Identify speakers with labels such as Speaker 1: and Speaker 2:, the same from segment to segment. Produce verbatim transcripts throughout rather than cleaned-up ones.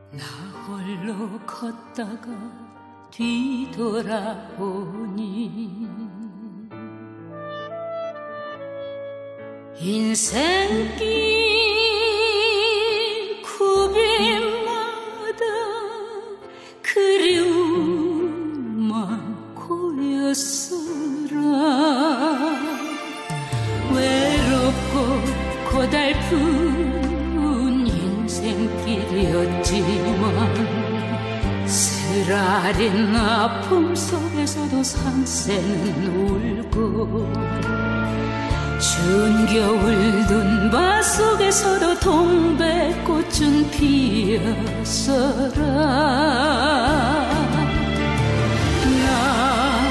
Speaker 1: 나 홀로 걷다가 뒤돌아보니 인생길 굽임마다 그리움만 고였으라. 외롭고 고달픈 인생길이었지만 쓰라린 아픔 속에서도 산새는 울고 추운 겨울 눈밭 속에서도 동백꽃은 피었어라. 나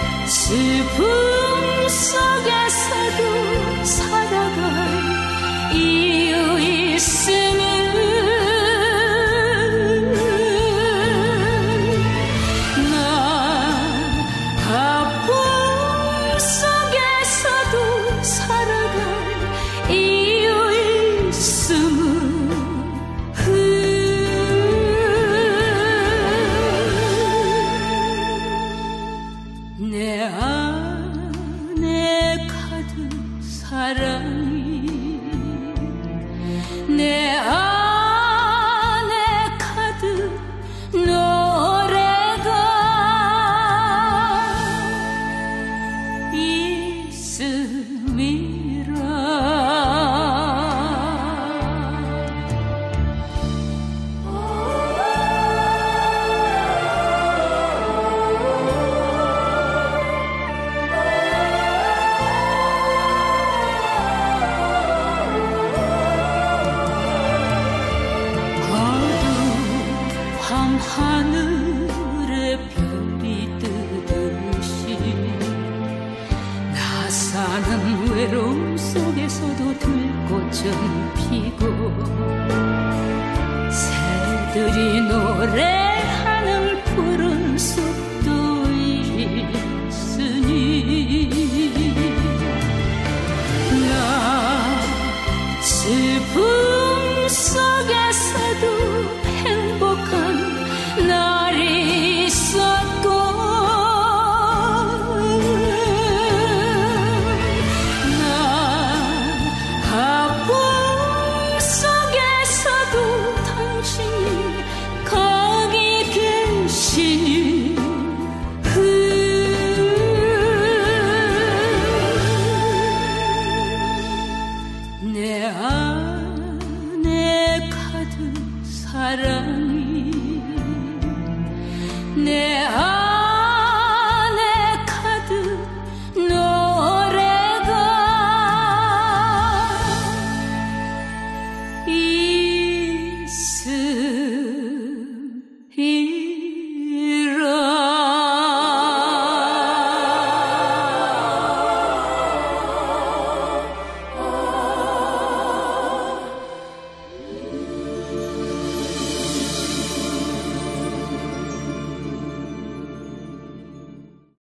Speaker 1: 슬픔 속에서도 살아갈 이유 있음을 내 안에 가득 사랑이 내 안에 가득 노래가 있음이라. 하늘에 별이 뜨듯이 나 사는 외로움 속에서도 들꽃은 피고 새들이 노래하는 푸른 숲도 있으니 나 슬픔 속에서도 행복한 날이 있었고 나 아픔 속에서도 당신이 거기 계시니 내 안에 가득 사랑